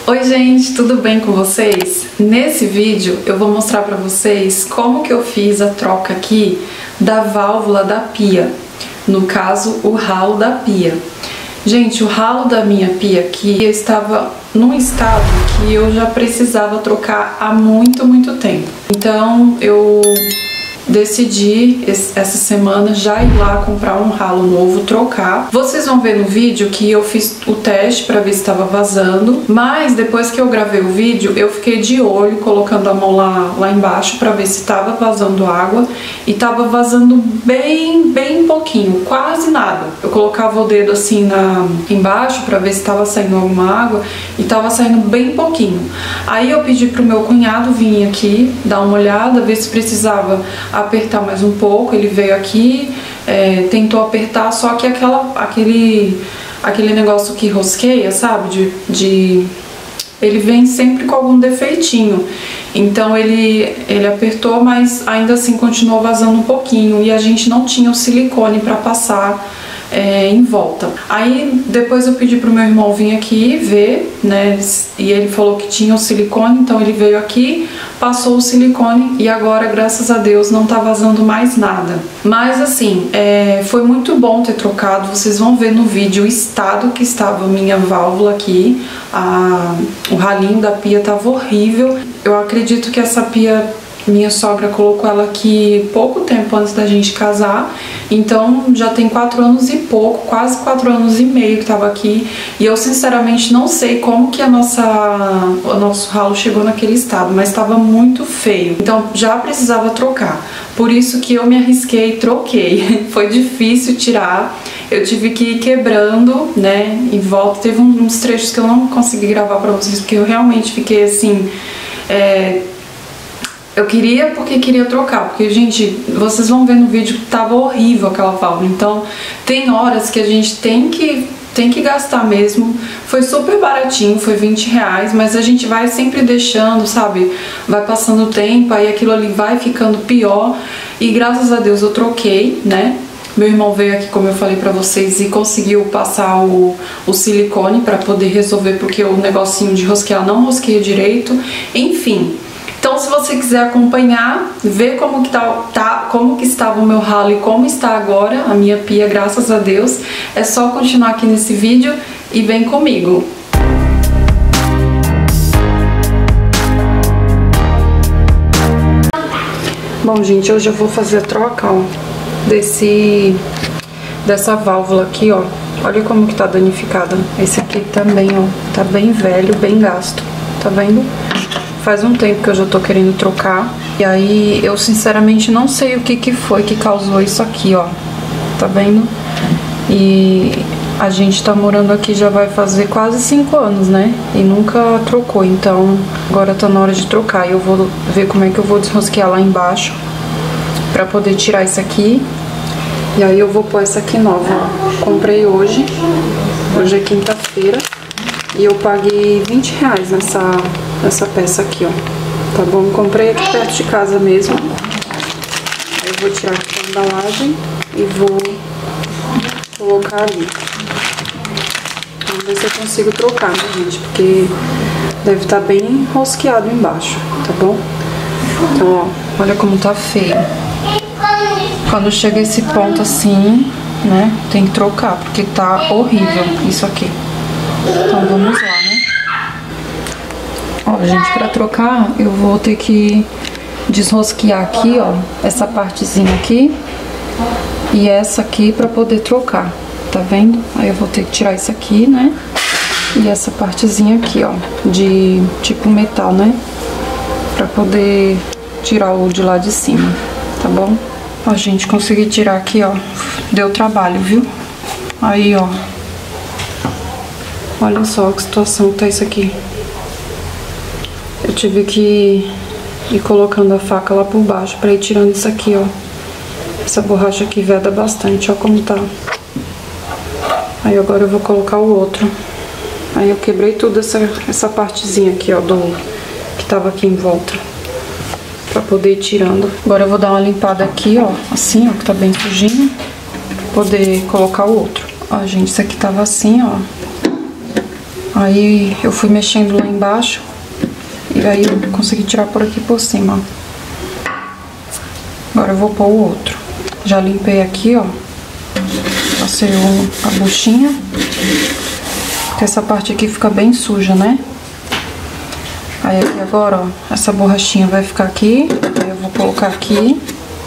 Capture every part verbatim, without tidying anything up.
Oi gente, tudo bem com vocês? Nesse vídeo eu vou mostrar pra vocês como que eu fiz a troca aqui da válvula da pia, no caso o ralo da pia. Gente, o ralo da minha pia aqui eu estava num estado que eu já precisava trocar há muito, muito tempo. Então eu decidi essa semana já ir lá comprar um ralo novo, trocar. Vocês vão ver no vídeo que eu fiz o teste para ver se estava vazando, mas depois que eu gravei o vídeo eu fiquei de olho, colocando a mão lá, lá embaixo para ver se estava vazando água, e estava vazando bem, bem pouquinho, quase nada. Eu colocava o dedo assim na, embaixo para ver se estava saindo alguma água e estava saindo bem pouquinho. Aí eu pedi pro meu cunhado vir aqui dar uma olhada, ver se precisava apertar mais um pouco. Ele veio aqui, é, tentou apertar, só que aquela, aquele, aquele negócio que rosqueia, sabe, de, de, ele vem sempre com algum defeitinho. Então ele, ele apertou, mas ainda assim continuou vazando um pouquinho, e a gente não tinha o silicone para passar É, em volta. Aí depois eu pedi pro meu irmão vir aqui ver, né, e ele falou que tinha o silicone, então ele veio aqui, passou o silicone e agora, graças a Deus, não tá vazando mais nada. Mas assim, é, foi muito bom ter trocado. Vocês vão ver no vídeo o estado que estava a minha válvula aqui, a, o ralinho da pia tava horrível. Eu acredito que essa pia, minha sogra colocou ela aqui pouco tempo antes da gente casar, então já tem quatro anos e pouco, quase quatro anos e meio que estava aqui, e eu sinceramente não sei como que a nossa, o nosso ralo chegou naquele estado, mas estava muito feio, então já precisava trocar. Por isso que eu me arrisquei e troquei. Foi difícil tirar, eu tive que ir quebrando, né, em volta. Teve uns trechos que eu não consegui gravar pra vocês, porque eu realmente fiquei assim, é, eu queria porque queria trocar, porque, gente, vocês vão ver no vídeo que tava horrível aquela válvula. Então, tem horas que a gente tem que, tem que gastar mesmo. Foi super baratinho, foi vinte reais, mas a gente vai sempre deixando, sabe? Vai passando o tempo, aí aquilo ali vai ficando pior. E graças a Deus eu troquei, né? Meu irmão veio aqui, como eu falei pra vocês, e conseguiu passar o, o silicone pra poder resolver, porque o negocinho de rosquear não rosqueia direito. Enfim. Então, se você quiser acompanhar, ver como que, tá, tá, como que estava o meu ralo e como está agora a minha pia, graças a Deus, é só continuar aqui nesse vídeo e vem comigo. Bom, gente, hoje eu vou fazer a troca, ó, desse, dessa válvula aqui, ó. Olha como que tá danificada. Esse aqui também, ó, tá bem velho, bem gasto, tá vendo? Faz um tempo que eu já tô querendo trocar. E aí eu sinceramente não sei o que que foi que causou isso aqui, ó. Tá vendo? E a gente tá morando aqui já vai fazer quase cinco anos, né? E nunca trocou, então agora tá na hora de trocar. E eu vou ver como é que eu vou desrosquear lá embaixo pra poder tirar isso aqui. E aí eu vou pôr essa aqui nova, ó. Comprei hoje. Hoje é quinta-feira. E eu paguei vinte reais nessa, nessa peça aqui, ó. Tá bom? Comprei aqui perto de casa mesmo. Aí eu vou tirar aqui a embalagem e vou colocar ali. Vamos ver se eu consigo trocar, né, gente? Porque deve estar bem rosqueado embaixo, tá bom? Então, ó, olha como tá feio. Quando chega esse ponto assim, né, tem que trocar, porque tá horrível isso aqui. Então vamos lá, né? Ó, gente, pra trocar eu vou ter que desrosquear aqui, ó, essa partezinha aqui e essa aqui pra poder trocar, tá vendo? Aí eu vou ter que tirar isso aqui, né? E essa partezinha aqui, ó, de tipo metal, né? Pra poder tirar o de lá de cima, tá bom? Ó, gente, consegui tirar aqui, ó. Deu trabalho, viu? Aí, ó. Olha só que situação que tá isso aqui. Eu tive que ir colocando a faca lá por baixo pra ir tirando isso aqui, ó. Essa borracha aqui veda bastante, ó como tá. Aí agora eu vou colocar o outro. Aí eu quebrei tudo essa, essa partezinha aqui, ó, do que tava aqui em volta, pra poder ir tirando. Agora eu vou dar uma limpada aqui, ó, assim, ó, que tá bem sujinho, pra poder colocar o outro. Ó, gente, isso aqui tava assim, ó. Aí eu fui mexendo lá embaixo e aí eu consegui tirar por aqui por cima, ó. Agora eu vou pôr o outro. Já limpei aqui, ó. Passei a buchinha. Porque essa parte aqui fica bem suja, né? Aí aqui agora, ó, essa borrachinha vai ficar aqui. Aí eu vou colocar aqui.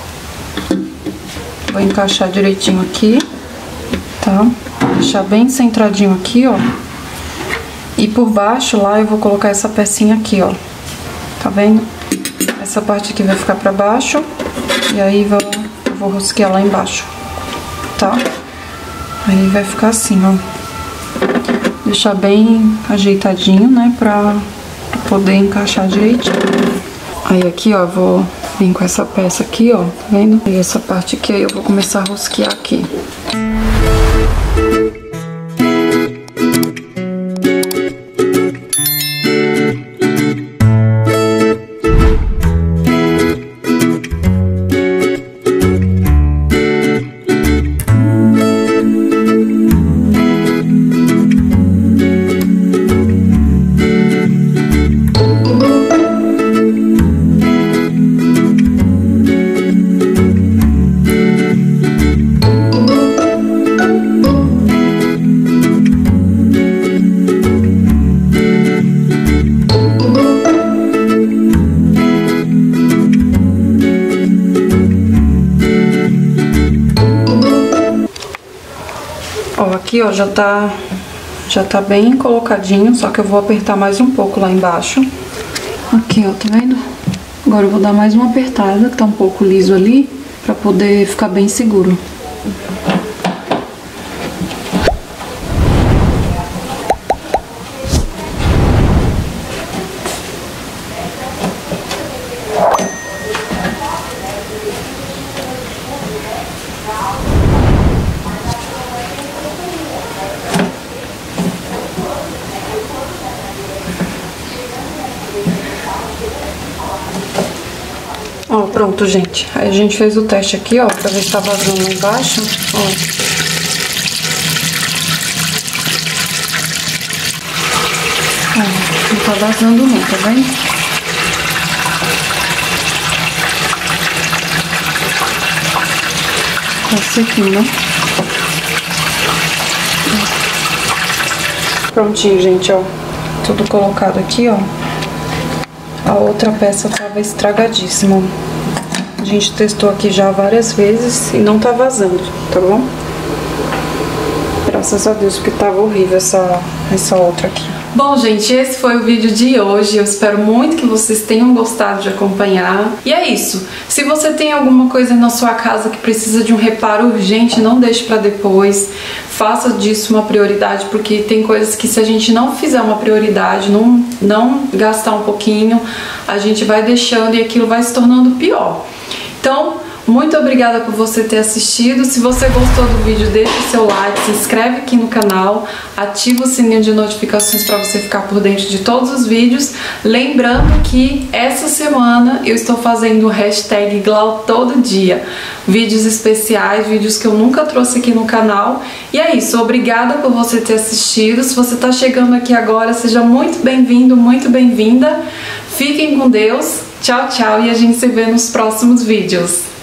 Vou encaixar direitinho aqui, tá? Deixar bem centradinho aqui, ó. E por baixo lá eu vou colocar essa pecinha aqui, ó. Tá vendo? Essa parte aqui vai ficar pra baixo. E aí vou, eu vou rosquear lá embaixo, tá? Aí vai ficar assim, ó. Deixar bem ajeitadinho, né? Pra, pra poder encaixar direitinho. Aí aqui, ó, vou vir com essa peça aqui, ó. Tá vendo? E essa parte aqui, aí eu vou começar a rosquear aqui. Ó, aqui, ó, já tá, já tá bem colocadinho, só que eu vou apertar mais um pouco lá embaixo. Aqui, ó, tá vendo? Agora eu vou dar mais uma apertada, que tá um pouco liso ali, pra poder ficar bem seguro. Ó, pronto, gente. Aí a gente fez o teste aqui, ó, pra ver se tá vazando lá embaixo, ó. Ó, não tá vazando não, tá vendo? Esse aqui, né? Prontinho, gente, ó. Tudo colocado aqui, ó. A outra peça tava estragadíssima. A gente testou aqui já várias vezes e não tá vazando, tá bom? Graças a Deus, porque tava horrível essa, essa outra aqui. Bom, gente, esse foi o vídeo de hoje. Eu espero muito que vocês tenham gostado de acompanhar. E é isso. Se você tem alguma coisa na sua casa que precisa de um reparo urgente, não deixe pra depois. Faça disso uma prioridade, porque tem coisas que se a gente não fizer uma prioridade, não, não gastar um pouquinho, a gente vai deixando e aquilo vai se tornando pior. Então, muito obrigada por você ter assistido. Se você gostou do vídeo, deixa o seu like, se inscreve aqui no canal, ativa o sininho de notificações para você ficar por dentro de todos os vídeos. Lembrando que essa semana eu estou fazendo o hashtag Glau todo dia. Vídeos especiais, vídeos que eu nunca trouxe aqui no canal. E é isso, obrigada por você ter assistido. Se você está chegando aqui agora, seja muito bem-vindo, muito bem-vinda. Fiquem com Deus. Tchau, tchau, e a gente se vê nos próximos vídeos.